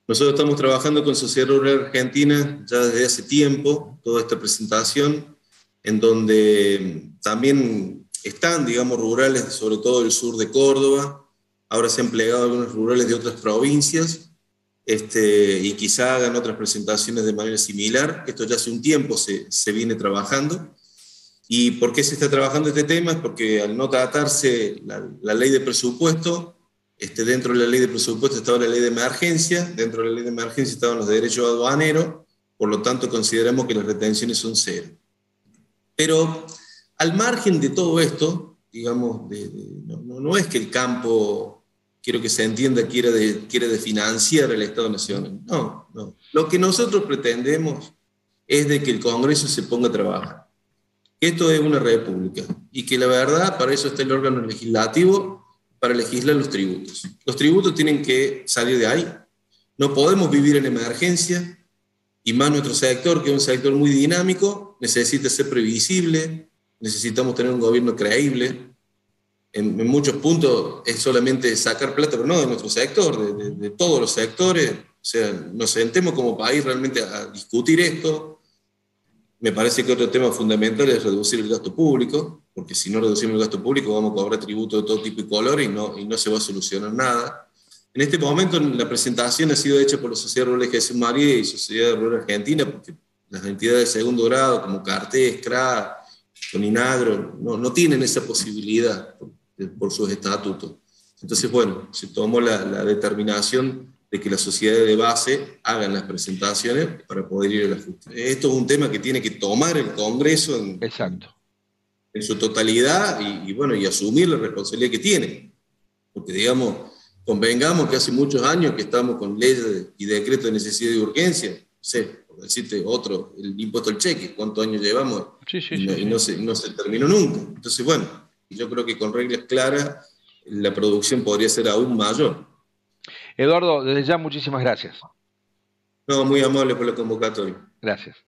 Nosotros estamos trabajando con Sociedad Rural Argentina ya desde hace tiempo, toda esta presentación, en donde también están, digamos, rurales, sobre todo del sur de Córdoba. Ahora se han plegado algunos rurales de otras provincias, y quizá hagan otras presentaciones de manera similar. Esto ya hace un tiempo se viene trabajando. ¿Y por qué se está trabajando este tema? Es porque al no tratarse la ley de presupuesto, dentro de la ley de presupuesto estaba la ley de emergencia, dentro de la ley de emergencia estaban los derechos aduaneros, por lo tanto consideramos que las retenciones son cero. Pero al margen de todo esto, digamos, no es que el campo, quiero que se entienda, quiere financiar el Estado Nacional. No, no. Lo que nosotros pretendemos es de que el Congreso se ponga a trabajar. Esto es una república y que la verdad, para eso está el órgano legislativo, para legislar los tributos. Los tributos tienen que salir de ahí. No podemos vivir en emergencia, y más nuestro sector, que es un sector muy dinámico, necesita ser previsible, necesitamos tener un gobierno creíble. En muchos puntos es solamente sacar plata, pero no de nuestro sector, de todos los sectores. O sea, nos sentemos como país realmente a discutir esto. Me parece que otro tema fundamental es reducir el gasto público, porque si no reducimos el gasto público vamos a cobrar tributos de todo tipo y color y no se va a solucionar nada. En este momento la presentación ha sido hecha por la Sociedad Rural de Jesús María y Sociedad Rural Argentina, porque las entidades de segundo grado como Cartés, CRA, Coninagro, no tienen esa posibilidad por sus estatutos. Entonces, bueno, se tomó la determinación de que las sociedades de base hagan las presentaciones para poder ir a la justicia. Esto es un tema que tiene que tomar el Congreso Exacto. en su totalidad y asumir la responsabilidad que tiene. Porque, digamos, convengamos que hace muchos años que estamos con leyes y decretos de necesidad y urgencia. No sé, por decirte otro, el impuesto al cheque, ¿cuántos años llevamos? Sí, sí, Y sí. no se terminó nunca. Entonces, bueno, yo creo que con reglas claras la producción podría ser aún mayor. Eduardo, desde ya muchísimas gracias. No, muy amable por la convocatoria. Gracias.